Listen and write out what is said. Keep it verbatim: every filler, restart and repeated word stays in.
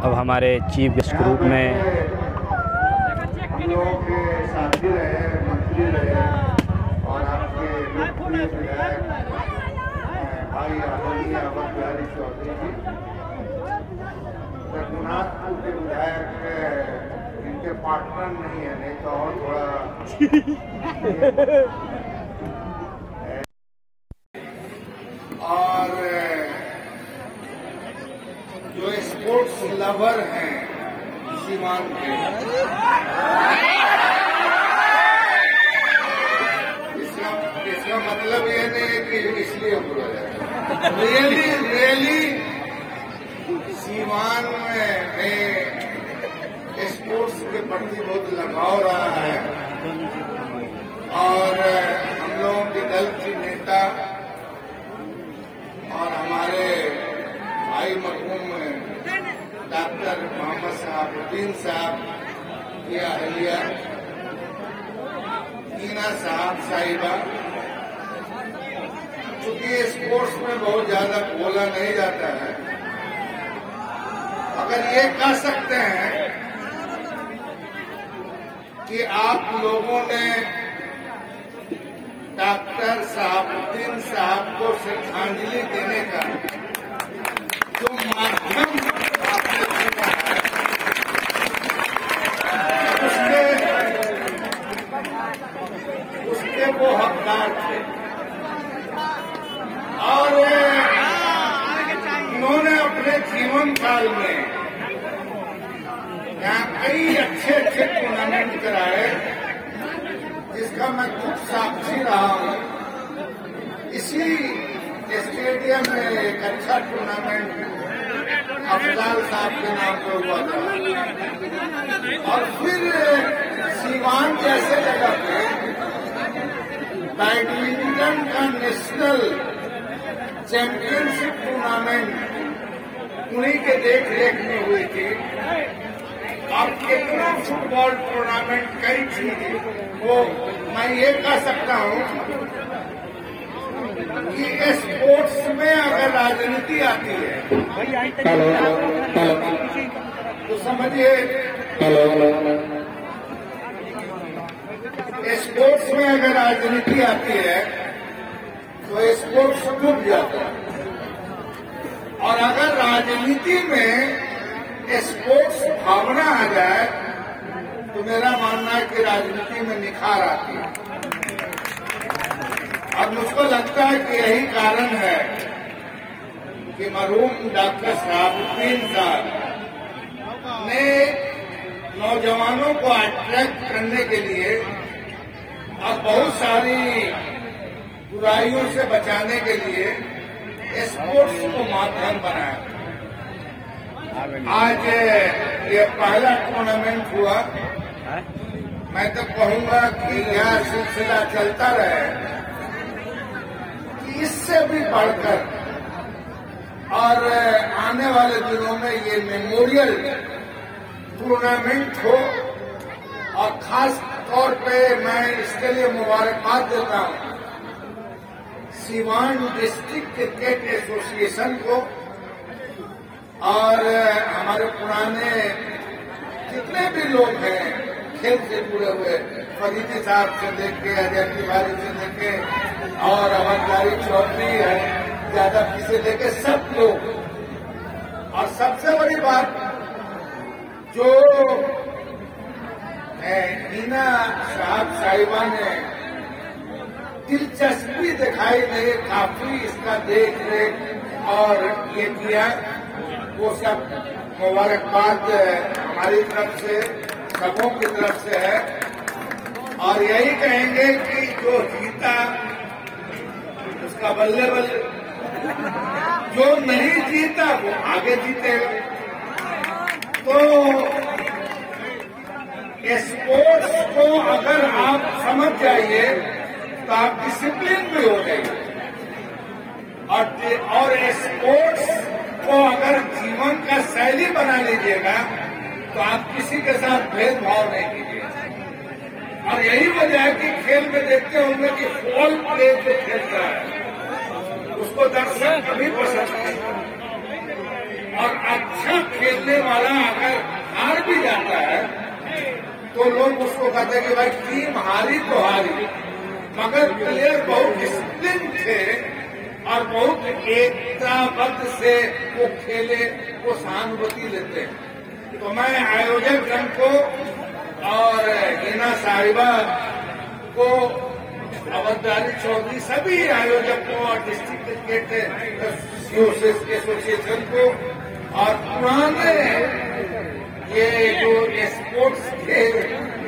अब हमारे chief guest के रूप में हम लोगों के साथी रहे, मंत्री रहे और आपके लोकप्रिय विधायक भाई आदरणीय अवध बिहारी चौधरी जी, रघुनाथपुर के विधायक इनके पार्टनर नहीं है, नहीं तो और थोड़ा और जो स्पोर्ट्स लवर हैं सीमान के, इसका इसका मतलब ये नहीं है कि इसलिए बुरा है, रियली रियली सीमान में स्पोर्ट्स के प्रति बहुत लगाव रहा है और हम लोगों के दल की नेता और हमारे भाई मरहूम डॉक्टर मोहम्मद शहाबुद्दीन साहब की अहलिया टीना साहब साहिबा, चूंकि स्पोर्ट्स में बहुत ज्यादा बोला नहीं जाता है, अगर ये कह सकते हैं कि आप लोगों ने डॉक्टर शहाबुद्दीन साहब को श्रद्धांजलि देने का जो माध्यम आपने चुना है, उसके उसके वो हकदार थे और उन्होंने अपने जीवन काल में यहाँ कई अच्छे अच्छे टूर्नामेंट कराए, जिसका मैं खुद साक्षी रहा हूँ। इसी स्टेडियम में एक अच्छा टूर्नामेंट अफजाल साहब के नाम पे हुआ था और फिर सीवान जैसे जगह पे बैडमिंटन का नेशनल चैंपियनशिप टूर्नामेंट उन्हीं के देख रेख में हुई थी और कितना फुटबॉल टूर्नामेंट कई थी वो मैं ये कह सकता हूँ कि स्पोर्ट्स में अगर राजनीति आती है तो समझिए स्पोर्ट्स में अगर राजनीति आती है तो स्पोर्ट्स डूब जाता है और अगर राजनीति में स्पोर्ट्स भावना आ जाए तो मेरा मानना है कि राजनीति में निखार आती है और मुझको लगता है कि यही कारण है कि मरहूम डॉक्टर शहाबुद्दीन साहब ने नौजवानों को अट्रैक्ट करने के लिए और बहुत सारी बुराइयों से बचाने के लिए स्पोर्ट्स को माध्यम बनाया। आज ये पहला टूर्नामेंट हुआ, मैं तो कहूंगा कि यह सिलसिला चलता रहे कि इससे भी बढ़कर और आने वाले दिनों में ये मेमोरियल टूर्नामेंट हो और खास तौर पे मैं इसके लिए मुबारकबाद देता हूं सीवान डिस्ट्रिक्ट क्रिकेट एसोसिएशन को और हमारे पुराने जितने भी लोग हैं खेल से जुड़े हुए, फरीदी साहब से लेके अजय तिवारी से लेके और अवधधारी चौधरी है यादव से लेके सब लोग। और सबसे बड़ी बात जो टीना साहब साहिबा ने दिलचस्पी दिखाई दे, काफी इसका देख रेख और ये किया, वो सब मुबारकबाद हमारी तरफ से सबों की तरफ से है। और यही कहेंगे कि जो जीता उसका बल्ले बल्ले, जो नहीं जीता वो आगे जीतेगा। तो स्पोर्ट्स को अगर आप समझ जाइए तो आप डिसिप्लिन भी हो जाइए और और स्पोर्ट्स को अगर जीवन का शैली बना लीजिएगा तो आप किसी के साथ भेदभाव नहीं कीजिएगा। और यही वजह है कि खेल में देखते होंगे कि फॉल प्ले जो खेलता है उसको दर्शक कभी पसंद नहीं, और अच्छा खेलने वाला अगर हार भी जाता है तो लोग उसको कहते हैं कि भाई टीम हारी तो हारी, मगर प्लेयर बहुत डिसिप्लिन थे और बहुत एकताबद्ध से वो खेले, वो सहानुभूति लेते हैं। तो मैं आयोजक गण को और हिना साहिबा को, अवंतारी चौधरी, सभी आयोजकों और डिस्ट्रिक्ट क्रिकेट एसोसिएशन को और पुराने ये जो स्पोर्ट्स के